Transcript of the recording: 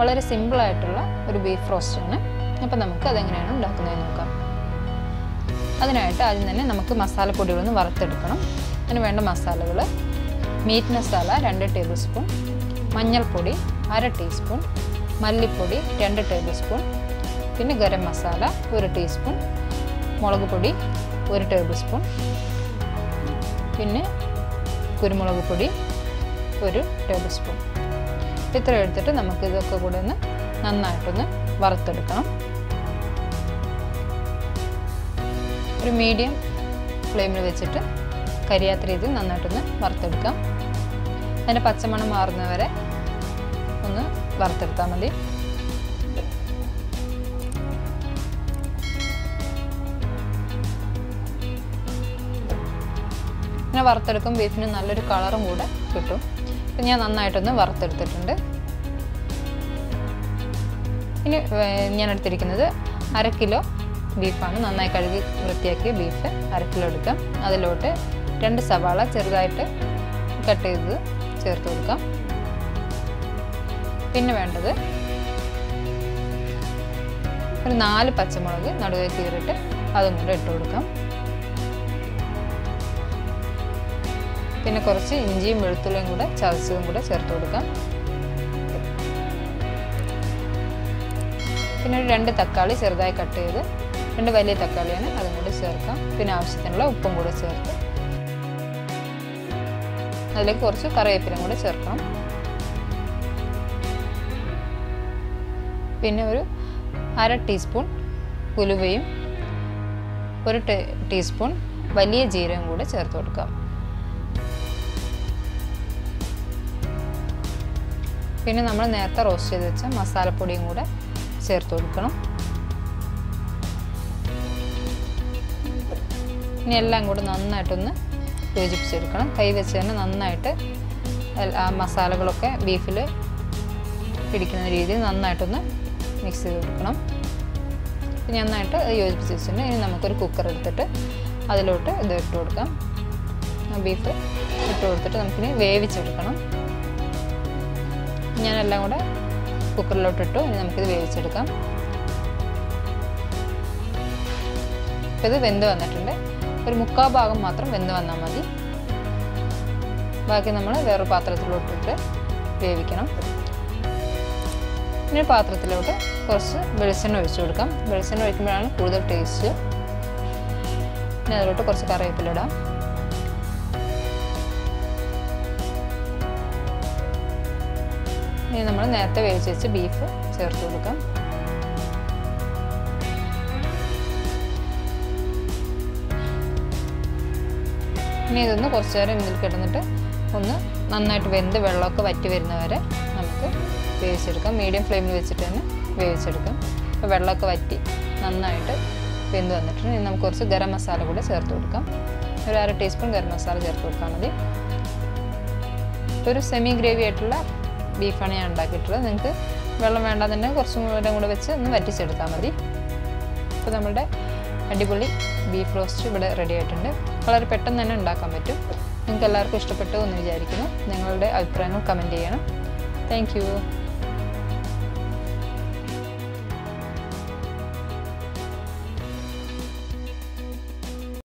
വളരെ സിമ്പിളായിട്ടുള്ള ഒരു ബീഫ് റോസ്റ്റാണ്. അപ്പോൾ നമുക്ക് അതെങ്ങനെയാണ് ഉണ്ടാക്കുന്നതെന്ന് നോക്കാം. അതിനായിട്ട് ആദ്യം തന്നെ നമുക്ക് മസാലപ്പൊടികളൊന്ന് വറുത്തെടുക്കണം. അതിന് വേണ്ട മസാലകൾ: മീറ്റ് മസാല 2 ടേബിൾ സ്പൂൺ, മഞ്ഞൾപ്പൊടി 1/2 ടീസ്പൂൺ, മല്ലിപ്പൊടി 2 ടേബിൾ സ്പൂൺ, പിന്നെ ഗരം മസാല 1 ടീസ്പൂൺ, മുളക് പൊടി 1 ടേബിൾ സ്പൂൺ, പിന്നെ കുരുമുളക് പൊടി 1 ടേബിൾ സ്പൂൺ. ഇത്ര എടുത്തിട്ട് നമുക്ക് ഇതൊക്കെ കൂടെ ഒന്ന് നന്നായിട്ടൊന്ന് വറുത്തെടുക്കണം. ഒരു മീഡിയം ഫ്ലെയിമിൽ വെച്ചിട്ട് കരിയാത്ത രീതിയിൽ നന്നായിട്ടൊന്ന് വറുത്തെടുക്കാം. അതിൻ്റെ പച്ചമണം മാറുന്നവരെ ഒന്ന് വറുത്തെടുത്താൽ മതി. ഇങ്ങനെ വറുത്തെടുക്കും ബീഫിന് നല്ലൊരു കളറും കൂടെ കിട്ടും. അപ്പം ഞാൻ നന്നായിട്ടൊന്ന് വറുത്തെടുത്തിട്ടുണ്ട്. ഇനി ഞാൻ എടുത്തിരിക്കുന്നത് 1/2 കിലോ ബീഫാണ്. നന്നായി കഴുകി വൃത്തിയാക്കിയ ബീഫ് 1/2 കിലോ എടുക്കാം. അതിലോട്ട് 2 സവാള ചെറുതായിട്ട് കട്ട് ചെയ്ത് ചേർത്ത് കൊടുക്കാം. പിന്നെ വേണ്ടത് ഒരു 4 പച്ചമുളക് നടുവേ കീറിയിട്ട് അതും കൂടെ ഇട്ട് കൊടുക്കാം. പിന്നെ കുറച്ച് ഇഞ്ചിയും വെളുത്തുള്ളിയും കൂടെ ചതച്ചതും കൂടെ ചേർത്ത് കൊടുക്കാം. പിന്നെ ഒരു 2 തക്കാളി ചെറുതായി കട്ട് ചെയ്ത്, 2 വലിയ തക്കാളിയാണ്, അതും കൂടി ചേർക്കാം. പിന്നെ ആവശ്യത്തിനുള്ള ഉപ്പും കൂടെ ചേർത്ത് അതിലേക്ക് കുറച്ച് കറിവേപ്പിലയും കൂടെ ചേർക്കാം. പിന്നെ ഒരു 1/2 ടീസ്പൂൺ ഉലുവയും 1 ടീസ്പൂൺ വലിയ ജീരകം കൂടെ ചേർത്ത് കൊടുക്കാം. പിന്നെ നമ്മൾ നേരത്തെ റോസ്റ്റ് ചെയ്ത് വെച്ച മസാലപ്പൊടിയും കൂടെ ചേർത്ത് കൊടുക്കണം. ഇനി എല്ലാം കൂടെ നന്നായിട്ടൊന്ന് യോജിപ്പിച്ചെടുക്കണം. കൈ വെച്ച് തന്നെ നന്നായിട്ട് ആ മസാലകളൊക്കെ ബീഫിൽ പിടിക്കുന്ന രീതിയിൽ നന്നായിട്ടൊന്ന് മിക്സ് ചെയ്ത് കൊടുക്കണം. നന്നായിട്ട് യോജിപ്പിച്ച് വെച്ചിട്ടുണ്ട്. ഇനി നമുക്കൊരു കുക്കർ എടുത്തിട്ട് അതിലോട്ട് ഇത് ഇട്ട് കൊടുക്കാം. ബീഫ് ഇട്ട് കൊടുത്തിട്ട് നമുക്കിനി വേവിച്ചെടുക്കണം. ഞാനെല്ലാം കൂടെ കുക്കറിലോട്ടിട്ടു. ഇനി നമുക്കിത് വേവിച്ചെടുക്കാം. ഇത് വെന്ത് വന്നിട്ടുണ്ട്. ഒരു 1/4 ഭാഗം മാത്രം വെന്ത് വന്നാൽ മതി. ബാക്കി നമ്മൾ വേറൊരു പാത്രത്തിലോട്ടിട്ട് വേവിക്കണം. ഇനി പാത്രത്തിലോട്ട് കുറച്ച് വെളിച്ചെണ്ണ ഒഴിച്ചു കൊടുക്കാം. വെളിച്ചെണ്ണ ഒഴിക്കുമ്പോഴാണ് കൂടുതൽ ടേസ്റ്റ്. ഇനി അതിലോട്ട് കുറച്ച് കറിവേപ്പില ഇടാം. ഇനി നമ്മൾ നേരത്തെ വേവിച്ച് വെച്ച് ബീഫ് ചേർത്ത് കൊടുക്കാം. ഇനി ഇതൊന്ന് കുറച്ച് നേരം ഇതിൽ കിടന്നിട്ട് ഒന്ന് നന്നായിട്ട് വെന്ത് വെള്ളമൊക്കെ വറ്റി വരുന്നവരെ നമുക്ക് വേവിച്ചെടുക്കാം. മീഡിയം ഫ്ലെയിമിൽ വെച്ചിട്ട് തന്നെ വേവിച്ചെടുക്കാം. അപ്പോൾ വെള്ളമൊക്കെ വറ്റി നന്നായിട്ട് വെന്ത് വന്നിട്ടുണ്ട്. ഇനി നമുക്ക് കുറച്ച് ഗരം മസാല കൂടെ ചേർത്ത് കൊടുക്കാം. ഒരു 1/2 ടീസ്പൂൺ ഗരം മസാല ചേർത്ത് കൊടുത്താൽ മതി. ഒരു സെമി ഗ്രേവി ആയിട്ടുള്ള ബീഫാണ് ഞാൻ ഉണ്ടാക്കിയിട്ടുള്ളത്. നിങ്ങൾക്ക് വെള്ളം വേണ്ടാതെ തന്നെ കുറച്ചും കൂടെ വെച്ച് ഒന്ന് വറ്റിച്ചെടുത്താൽ മതി. അപ്പോൾ നമ്മുടെ അടിപൊളി ബീഫ് റോസ്റ്റ് ഇവിടെ റെഡി ആയിട്ടുണ്ട്. വളരെ പെട്ടെന്ന് തന്നെ ഉണ്ടാക്കാൻ പറ്റും. നിങ്ങൾക്ക് എല്ലാവർക്കും ഇഷ്ടപ്പെട്ടു എന്ന് വിചാരിക്കുന്നു. നിങ്ങളുടെ അഭിപ്രായങ്ങൾ കമൻറ്റ് ചെയ്യണം. Thank U.